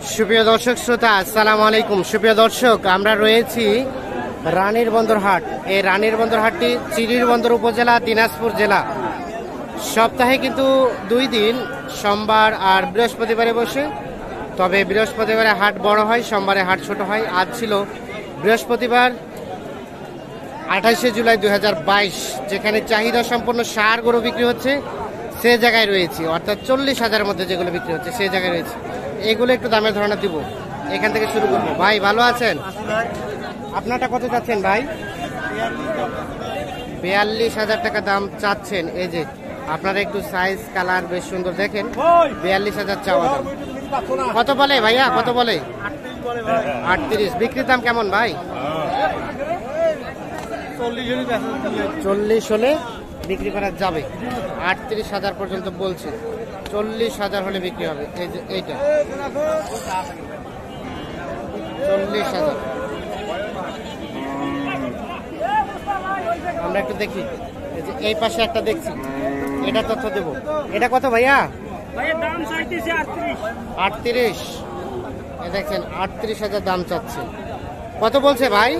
সুপ্রিয় দর্শক শ্রোতা, আসসালামু আলাইকুম। সুপ্রিয় দর্শক, আমরা রয়েছি রানীর বন্দর হাট। এই রানীর বন্দর হাটটি চিরির বন্দর উপজেলা, দিনাজপুর জেলা। সপ্তাহে কিন্তু 2 দিন, সোমবার আর বৃহস্পতিবারে বসে। তবে বৃহস্পতিবারে হাট বড় হয়, সোমবারে হাট ছোট হয়। আজ ছিল বৃহস্পতিবার 28শে জুলাই 2022, যেখানে চাহিদা সম্পন্ন ষাঁড় গরু বিক্রি হচ্ছে সে জায়গায় রয়েছে, অর্থাৎ 40,000-এর মধ্যে যেগুলো বিক্রি হচ্ছে সেই জায়গায় রয়েছে। এগুলো একটু দামের ধারণা দিব, এখান থেকে শুরু করবো। ভাই ভালো আছেন? আপনারটা কত চাচ্ছেন ভাই? 42,000 টাকা দাম চাচ্ছেন। এই যে আপনারা একটু সাইজ কালার বেশ সুন্দর, দেখেন 42,000 চাওয়া দাম। কত বলে ভাইয়া, কত বলে? 38। বিক্রির দাম কেমন ভাই? 40 হলে বিক্রি করা যাবে। 38,000 পর্যন্ত বলছে, 40,000 হলে বিক্রি হবে। এই যে এইটা 40,000। আমরা একটু দেখি, এই যে এই পাশে একটা দেখছি, এটা তথ্য দেব। এটা কত ভাইয়া? 38। দেখছেন 38,000 দাম চাচ্ছে। কত বলছে ভাই?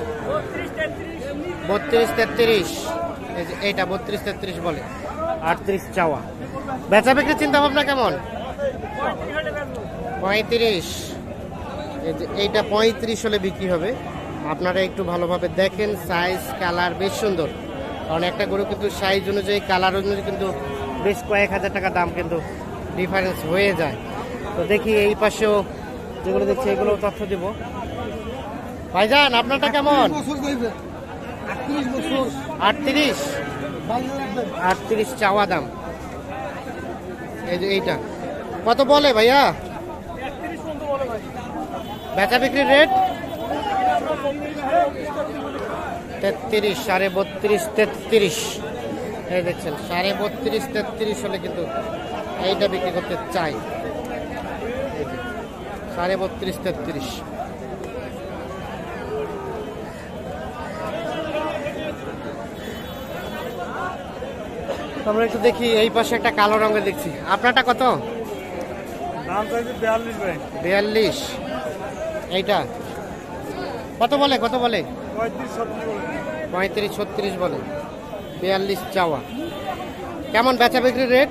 32-33। এই যে এইটা 32-33 বলে, 38 চাওয়া। বেচা বিক্রির চিন্তা ভাবনা কেমন? 35। এই যে এইটা 35 হলে বিক্রি হবে। আপনারা একটু ভালোভাবে দেখেন, সাইজ কালার বেশ সুন্দর। কারণ একটা গরু কিন্তু সাইজ অনুযায়ী, কালার অনুযায়ী কিন্তু বেশ কয়েক হাজার টাকা দাম কিন্তু ডিফারেন্স হয়ে যায়। তো দেখি এই পাশেও যেগুলো দেখছি এগুলো তথ্য দিব। ভাইজান আপনারটা কেমন? 38 চাওয়া দাম। এই যে এইটা কত বলে ভাইয়া? বেচা বিক্রির রেট 33, 32.5, 33। এই দেখছেন 32.5, 33 হলে কিন্তু এইটা বিক্রি করতে চাই। 32.5, 33। আমরা একটু দেখি, এই পাশে একটা কালো রঙের দেখছি। আপনারটা কত? দাম চাইছে 42 ভাই। 42। এইটা কত বলে? কত বলে? 35-36 বলে। 42 চাওয়া। কেমন বেচা বিক্রির রেট?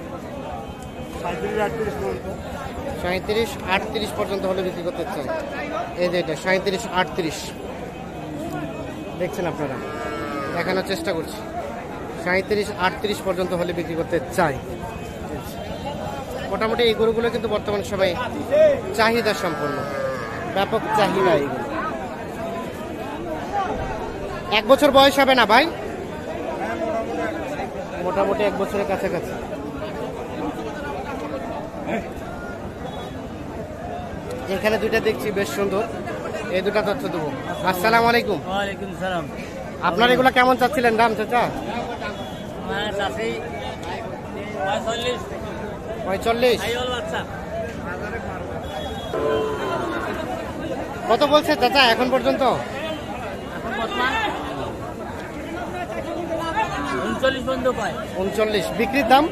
37-38 পর্যন্ত হলে বিক্রি করতে চাই। এই যে এটা 37-38 দেখছেন আপনারা, দেখানোর চেষ্টা করছি। 37-38 পর্যন্ত হলে বিক্রি করতে চাই। মোটামুটি এই গরুগুলো কিন্তু বর্তমানে সবাই চাহিদা সম্পন্ন, ব্যাপক চাহিদা। এইগুলো 1 বছর বয়স হবে না ভাই? মোটামুটি 1 বছরের কাছাকাছি। এখানে দুইটা দেখছি বেশ সুন্দর, এই দুটা তথ্য দেবো। আসসালামু আলাইকুম। ওয়ালাইকুম সালাম। আপনার এগুলো কেমন চাচ্ছিলেন দাম চাচা? 45। কত বলছে চাচা এখন পর্যন্ত? 39। বিক্রির দাম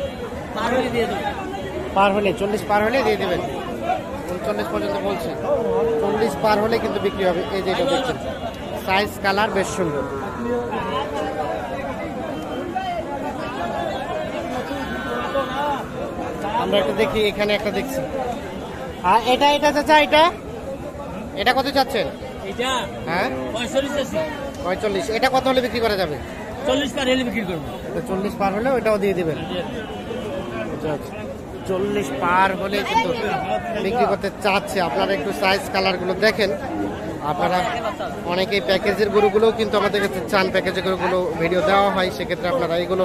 পার হলে 40 পার হলে দিয়ে দেবেন। 39 পর্যন্ত বলছে, 40 পার হলে কিন্তু বিক্রি হবে। এই যেটা দেখছেন, সাইজ কালার বেশ সুন্দর। আমরা একটা দেখি, এখানে একটা দেখছি। এটা চাচা, এটা কত চাচ্ছেন? হ্যাঁ 45। এটা কত হলে বিক্রি করা যাবে? 40 পার হলে বিক্রি করবো। 40 পার হলে ওইটাও দিয়ে দেবেন। 40 পার হলে কিন্তু বিক্রি করতে চাচ্ছে। আপনারা একটু সাইজ কালার গুলো দেখেন। আপনারা অনেকেই প্যাকেজের গরুগুলোও কিন্তু আমাদের কাছে চান, প্যাকেজের গরুগুলো ভিডিও দেওয়া হয়, সেক্ষেত্রে আপনারা এইগুলো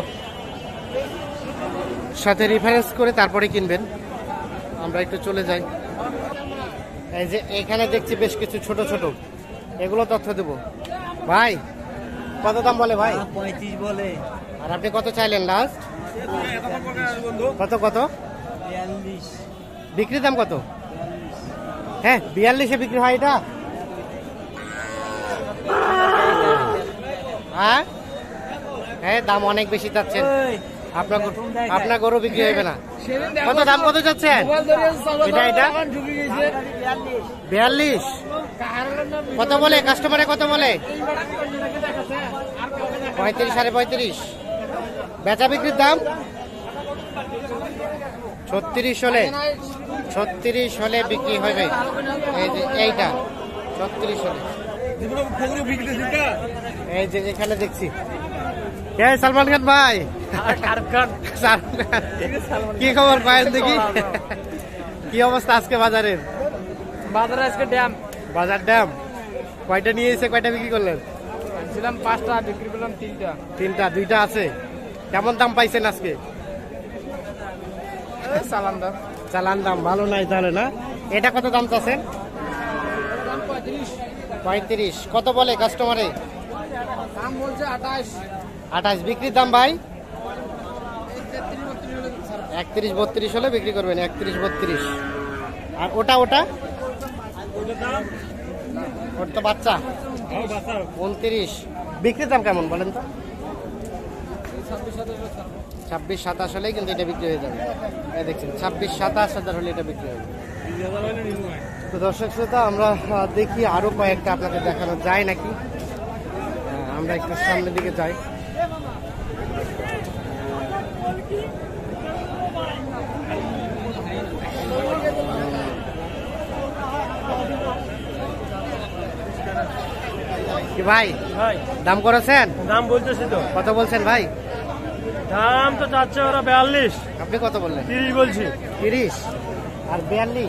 সাথে রেফারেন্স করে তারপরে কিনবেন। আমরা একটু চলে যাই। এই যে এখানে দেখছি বেশ কিছু ছোট ছোট, এগুলো তথ্য দেবো। ভাই কত দাম বলে ভাই? 35 বলে। আর আপনি কত চাইলেন লাস্ট? কত? 42। বিক্রির দাম কত? হ্যাঁ 42-এ বিক্রি হয় এটা? হ্যাঁ দাম অনেক বেশি চাচ্ছেন। আপনার গরু বিক্রি হবে না। কত দাম কত যাচ্ছেন? এটা 42। কত বলে কাস্টমারে, কত বলে? 35, 35.5। বেচা বিক্রির দাম 36 হলে, 36 হলে বিক্রি হবে। এই যে এইটা 36 হলে। এই যে এখানে দেখছি সালমান খান ভাই, কি খবর কয়েন দেখি, কি অবস্থা আজকে বাজারের? বাজারে আজকে ড্যাম, বাজার ড্যাম। কয়টা নিয়ে এসে কয়টা বিক্রি করলেন? ছিলাম 5টা, বিক্রি করলাম 3টা। 2টা আছে। কেমন দাম পাইছেন আজকে? চালান দাম, চালান দাম ভালো নাই তাহলে না? এটা কত দাম চাচ্ছেন? 35। কত বলে কাস্টমারে? দাম বলছে 28। 28। বিক্রির দাম ভাই 31, 32 হলে বিক্রি করবেন। 31, 32। আর ওটা ওটা ওর তো বাচ্চা 29। বিক্রির দাম কেমন বলেন তো? 26, 27 হলেই কিন্তু এটা বিক্রি হয়ে যাবে। এই দেখছেন 26, 27 হাজার হলে এটা বিক্রি হবে। তো দর্শক শ্রোতা, আমরা দেখি আরো কয়েকটা আপনাদের দেখানো যায় নাকি। আমরা একটু সামনের দিকে যাই। কি ভাই দাম করেছেন? দাম বলতেছি তো। কত বলছেন ভাই? দাম তো চাচ্ছে ওরা 42। আপনি কত বললেন? 30 বলছি। 30 আর 42।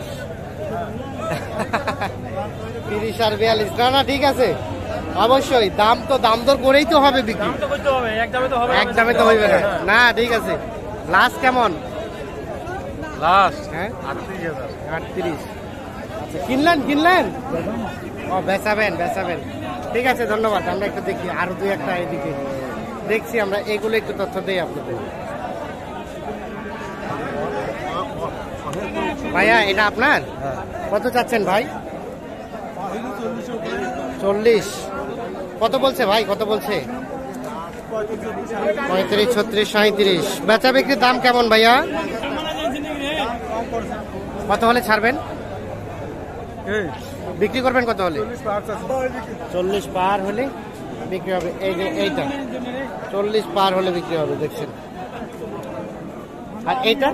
30 আর 42। না না ঠিক আছে, অবশ্যই দাম তো দাম দর করেই তো হবে বিক্রি। দাম তো করতে হবে, একদমে তো হবে না। একদমে তো হইবে না। না ঠিক আছে। লাস্ট কেমন? লাস্ট হ্যাঁ 38,000। 38। আচ্ছা, কিনলেন? ও বেচাবেন। ঠিক আছে, ধন্যবাদ। আমরা একটু দেখি আরো 2-1টা এদিকে দেখছি, আমরা এগুলো একটু তথ্য দেই আপনাদের। ভাইয়া এটা আপনার? কত চাচ্ছেন ভাই? 40। কত বলছে ভাই, কত বলছে? 35, 36, 37। বেচা বিক্রির দাম কেমন ভাইয়া? কত হলে ছাড়বেন? বিক্রি করবেন কত হলে? 40 পার হলে বিক্রি হবে। এই যে এইটা 40 পার হলে বিক্রি হবে, দেখছেন। আর এইটা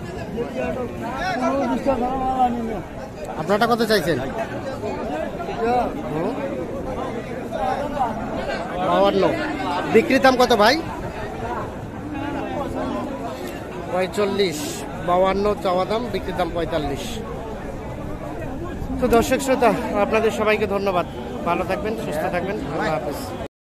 আপনারটা কত চাইছেন? 52। বিক্রির দাম কত ভাই? 45। 52 চাওয়া দাম, বিক্রির দাম 45। তো দর্শক শ্রোতা, আপনাদের সবাইকে ধন্যবাদ। ভালো থাকবেন, সুস্থ থাকবেন। আল্লাহ হাফেজ।